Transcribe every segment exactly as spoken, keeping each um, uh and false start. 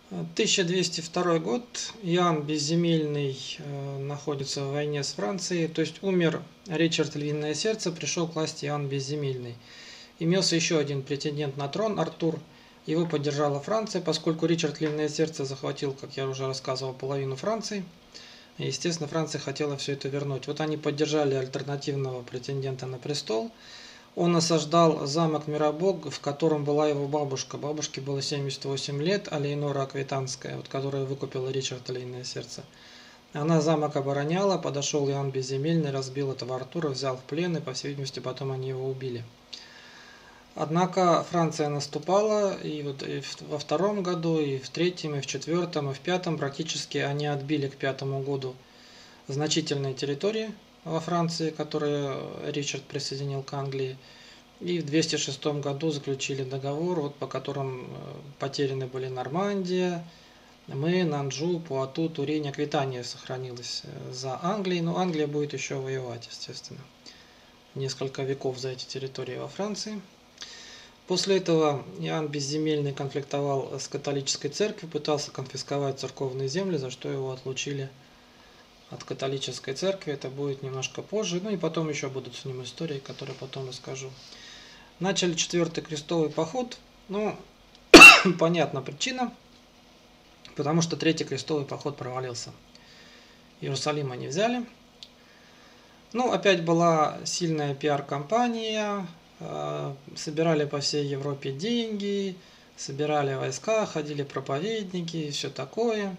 тысяча двести второй год. Иоанн Безземельный э, находится в войне с Францией. То есть умер Ричард Львиное Сердце, пришел к власти Иоанн Безземельный. Имелся еще один претендент на трон, Артур. Его поддержала Франция, поскольку Ричард Львиное Сердце захватил, как я уже рассказывал, половину Франции. И, естественно, Франция хотела все это вернуть. Вот они поддержали альтернативного претендента на престол. Он осаждал замок Миробог, в котором была его бабушка. Бабушке было семьдесят восемь лет, Алейнора Аквитанская, вот, которая выкупила Ричарда Львиное Сердце. Она замок обороняла, подошел Иоанн Безземельный, разбил этого Артура, взял в плен, и, по всей видимости, потом они его убили. Однако Франция наступала, и вот и во втором году, и в третьем, и в четвертом, и в пятом практически они отбили к пятому году значительные территории во Франции, которые Ричард присоединил к Англии. И в двести шестом году заключили договор, вот, по которым потеряны были Нормандия, Мэн, Анжу, Пуату, Турень, Аквитания сохранилась за Англией, но Англия будет еще воевать, естественно, несколько веков за эти территории во Франции. После этого Иоанн Безземельный конфликтовал с католической церковью, пытался конфисковать церковные земли, за что его отлучили от католической церкви. Это будет немножко позже, ну и потом еще будут с ним истории, которые потом расскажу. Начали четвертый крестовый поход, ну, понятна причина, потому что третий крестовый поход провалился. Иерусалим они взяли. Ну, опять была сильная пиар-компания, собирали по всей Европе деньги, собирали войска, ходили проповедники и все такое.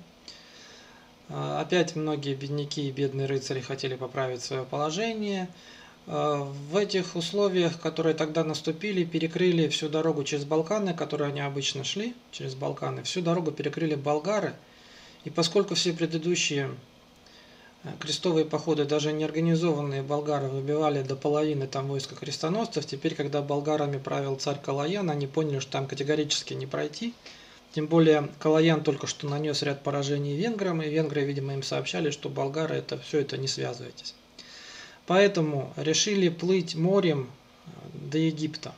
Опять многие бедняки и бедные рыцари хотели поправить свое положение. В этих условиях, которые тогда наступили, перекрыли всю дорогу через Балканы, которую они обычно шли, через Балканы, всю дорогу перекрыли болгары. И поскольку все предыдущие крестовые походы, даже неорганизованные болгары, выбивали до половины там войска крестоносцев, теперь, когда болгарами правил царь Калаян, они поняли, что там категорически не пройти. Тем более Калаян только что нанес ряд поражений венграм, и венгры, видимо, им сообщали, что болгары это все это не связывайтесь. Поэтому решили плыть морем до Египта.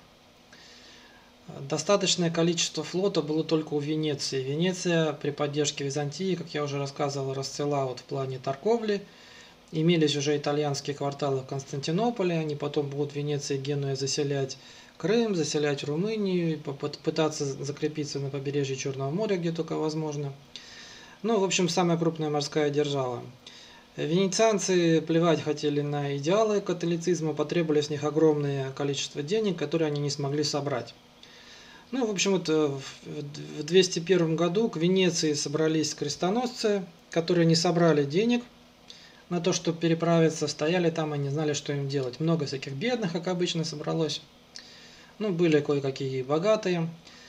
Достаточное количество флота было только у Венеции. Венеция при поддержке Византии, как я уже рассказывал, расцвела вот в плане торговли. Имелись уже итальянские кварталы в Константинополе, они потом будут в Венеции и Генуе заселять Крым, заселять Румынию, пытаться закрепиться на побережье Черного моря, где только возможно. Ну, в общем, самая крупная морская держава. Венецианцы плевать хотели на идеалы католицизма, потребовали с них огромное количество денег, которые они не смогли собрать. Ну, в общем, вот в двести первом году к Венеции собрались крестоносцы, которые не собрали денег на то, чтобы переправиться, стояли там и не знали, что им делать. Много всяких бедных, как обычно, собралось. Ну, были кое-какие богатые.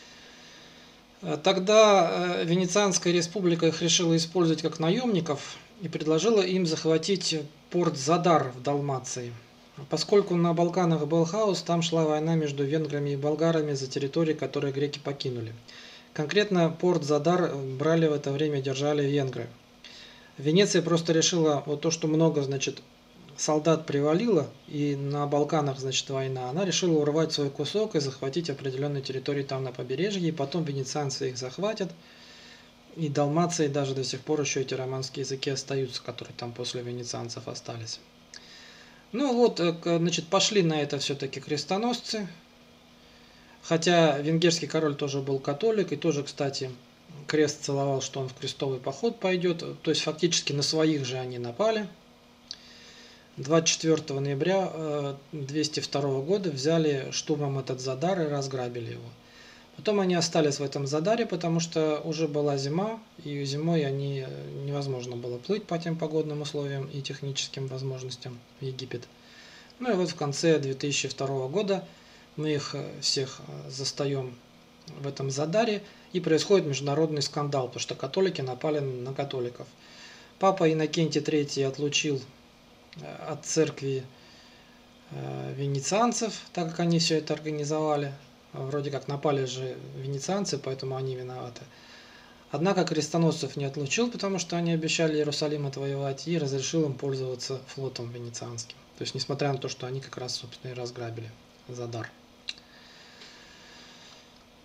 Тогда Венецианская республика их решила использовать как наемников и предложила им захватить порт Задар в Далмации. Поскольку на Балканах был хаос, там шла война между венграми и болгарами за территории, которые греки покинули. Конкретно порт Задар брали в это время, держали венгры. Венеция просто решила, вот то, что много, значит, солдат привалило, и на Балканах, значит, война, она решила урвать свой кусок и захватить определенные территории там на побережье, и потом венецианцы их захватят. И Далмации даже до сих пор еще эти романские языки остаются, которые там после венецианцев остались. Ну вот, значит, пошли на это все-таки крестоносцы, хотя венгерский король тоже был католик, и тоже, кстати, крест целовал, что он в крестовый поход пойдет, то есть фактически на своих же они напали. двадцать четвёртого ноября двести второго года взяли штурмом этот Задар и разграбили его. Потом они остались в этом Задаре, потому что уже была зима, и зимой они невозможно было плыть по тем погодным условиям и техническим возможностям в Египет. Ну и вот в конце две тысячи второго года мы их всех застаем в этом Задаре, и происходит международный скандал, потому что католики напали на католиков. Папа Иннокентий третий отлучил от церкви венецианцев, так как они все это организовали. Вроде как напали же венецианцы, поэтому они виноваты. Однако крестоносцев не отлучил, потому что они обещали Иерусалим отвоевать, и разрешил им пользоваться флотом венецианским. То есть, несмотря на то, что они как раз, собственно, и разграбили Задар.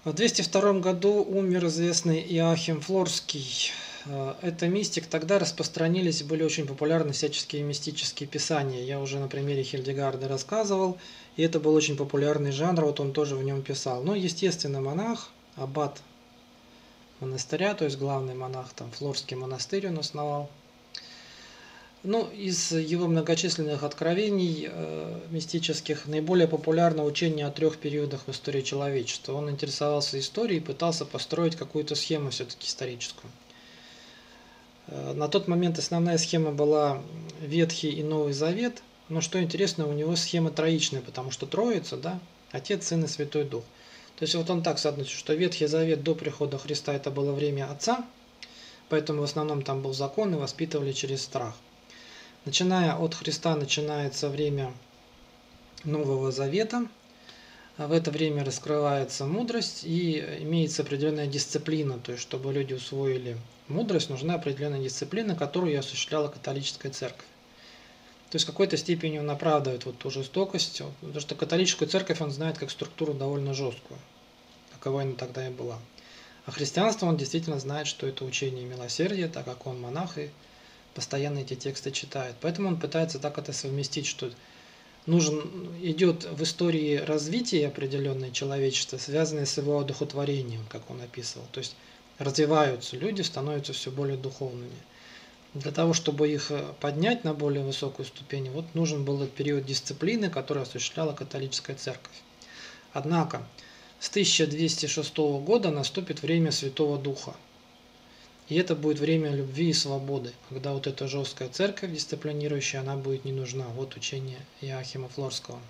В двести втором году умер известный Иоахим Флорский. Это мистик. Тогда распространились и были очень популярны всяческие мистические писания. Я уже на примере Хильдегарда рассказывал. И это был очень популярный жанр, вот он тоже в нем писал. Но, естественно, монах, аббат монастыря, то есть главный монах, там Флорский монастырь он основал. Ну, из его многочисленных откровений э, мистических наиболее популярно учение о трех периодах в истории человечества. Он интересовался историей и пытался построить какую-то схему все-таки историческую. Э, на тот момент основная схема была Ветхий и Новый Завет, но что интересно, у него схема троичная, потому что Троица, да, Отец, Сын и Святой Дух. То есть вот он так соотносит, что Ветхий Завет до прихода Христа это было время Отца, поэтому в основном там был закон и воспитывали через страх. Начиная от Христа начинается время Нового Завета. В это время раскрывается мудрость и имеется определенная дисциплина. То есть, чтобы люди усвоили мудрость, нужна определенная дисциплина, которую и осуществляла католическая церковь. То есть, в какой-то степени он оправдывает вот ту жестокость, потому что католическую церковь он знает как структуру довольно жесткую, каковой она тогда и была. А христианство он действительно знает, что это учение милосердия, так как он монах и постоянно эти тексты читает. Поэтому он пытается так это совместить, что нужен, идет в истории развития определенное человечество, связанное с его одухотворением, как он описывал. То есть развиваются люди, становятся все более духовными. Для того, чтобы их поднять на более высокую ступень, вот нужен был этот период дисциплины, который осуществляла католическая церковь. Однако с тысяча двести шестого года наступит время Святого Духа. И это будет время любви и свободы, когда вот эта жесткая церковь дисциплинирующая, она будет не нужна. Вот учение Иоахима Флорского.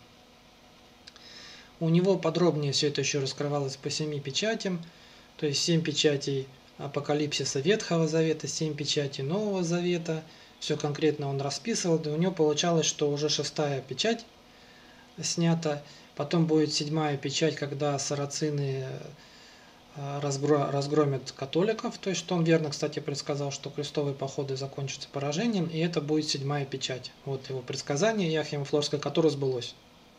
У него подробнее все это еще раскрывалось по семи печатям, то есть семь печатей Апокалипсиса Ветхого Завета, семь печатей Нового Завета. Все конкретно он расписывал, и у него получалось, что уже шестая печать снята, потом будет седьмая печать, когда сарацины разгромят католиков, то есть что он верно, кстати, предсказал, что крестовые походы закончатся поражением, и это будет седьмая печать. Вот его предсказание Иоахима Флорского, которое сбылось.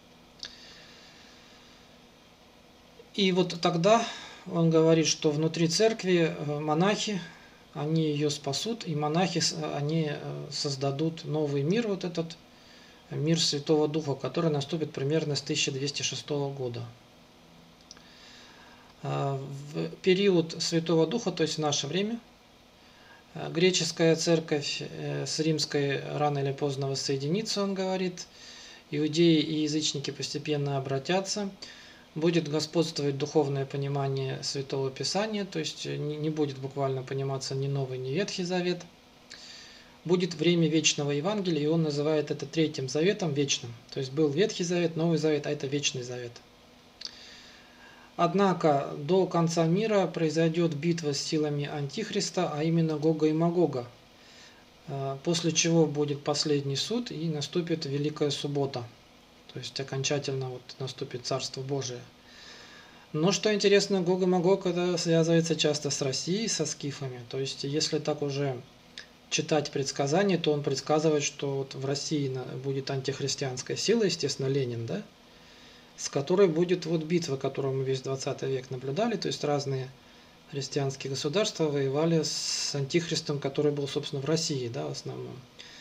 И вот тогда он говорит, что внутри церкви монахи, они ее спасут, и монахи, они создадут новый мир, вот этот мир Святого Духа, который наступит примерно с тысяча двести шестого года. В период Святого Духа, то есть в наше время, греческая церковь с римской рано или поздно воссоединится, он говорит, иудеи и язычники постепенно обратятся, будет господствовать духовное понимание Святого Писания, то есть не будет буквально пониматься ни Новый, ни Ветхий Завет, будет время вечного Евангелия, и он называет это Третьим Заветом вечным, то есть был Ветхий Завет, Новый Завет, а это Вечный Завет. Однако до конца мира произойдет битва с силами Антихриста, а именно Гога и Магога, после чего будет последний суд и наступит Великая Суббота, то есть окончательно вот наступит Царство Божие. Но что интересно, Гог и Магог это связывается часто с Россией, со скифами, то есть если так уже читать предсказания, то он предсказывает, что вот в России будет антихристианская сила, естественно, Ленин, да? С которой будет вот битва, которую мы весь двадцатый век наблюдали, то есть разные христианские государства воевали с антихристом, который был, собственно, в России, да, в основном.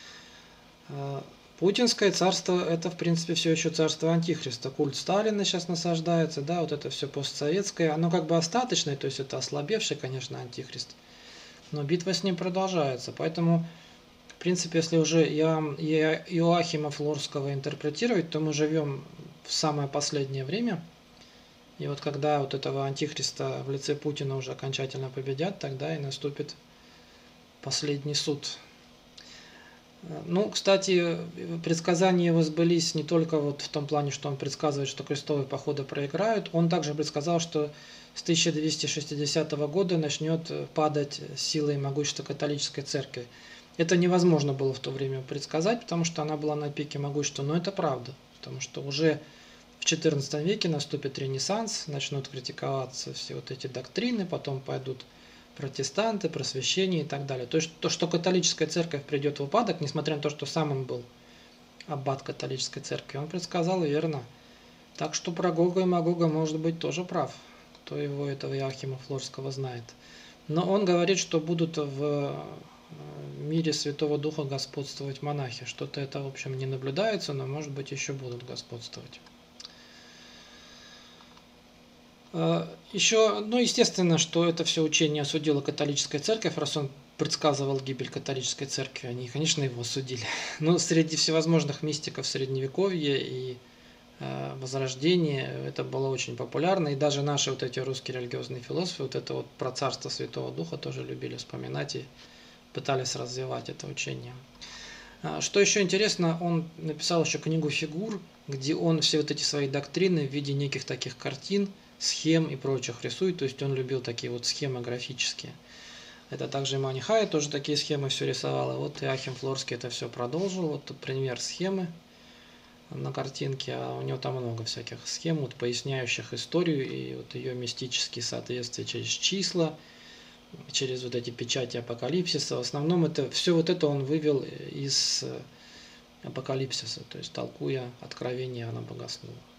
Путинское царство – это, в принципе, все еще царство антихриста. Культ Сталина сейчас насаждается, да, вот это все постсоветское, оно как бы остаточное, то есть это ослабевший, конечно, антихрист, но битва с ним продолжается, поэтому… В принципе, если уже Иоахима Флорского интерпретировать, то мы живем в самое последнее время. И вот когда вот этого антихриста в лице Путина уже окончательно победят, тогда и наступит последний суд. Ну, кстати, предсказания его сбылись не только вот в том плане, что он предсказывает, что крестовые походы проиграют, он также предсказал, что с тысяча двести шестидесятого года начнет падать сила и могущество католической церкви. Это невозможно было в то время предсказать, потому что она была на пике могущества, но это правда, потому что уже в четырнадцатом веке наступит Ренессанс, начнут критиковаться все вот эти доктрины, потом пойдут протестанты, просвещение и так далее. То есть то, что католическая церковь придет в упадок, несмотря на то, что сам он был аббат католической церкви, он предсказал верно. Так что про Гога и Магога может быть тоже прав. кто его, этого Иоахима Флорского, знает. Но он говорит, что будут в мире Святого Духа господствовать монахи. Что-то это, в общем, не наблюдается, но, может быть, еще будут господствовать. Еще, ну, естественно, что это все учение осудила католическая церковь, раз он предсказывал гибель католической церкви, они, конечно, его осудили. Но среди всевозможных мистиков Средневековья и Возрождения это было очень популярно, и даже наши вот эти русские религиозные философы вот это вот про Царство Святого Духа тоже любили вспоминать и пытались развивать это учение. Что еще интересно, он написал еще книгу «Фигур», где он все вот эти свои доктрины в виде неких таких картин, схем и прочих рисует, то есть он любил такие вот схемы графические. Это также и Манихай тоже такие схемы все рисовал, и вот Иоахим Флорский это все продолжил, вот тут пример схемы на картинке, а у него там много всяких схем, вот, поясняющих историю и вот ее мистические соответствия через числа, через вот эти печати апокалипсиса. В основном это все вот это он вывел из апокалипсиса, то есть толкуя откровение Иоанна Богослова.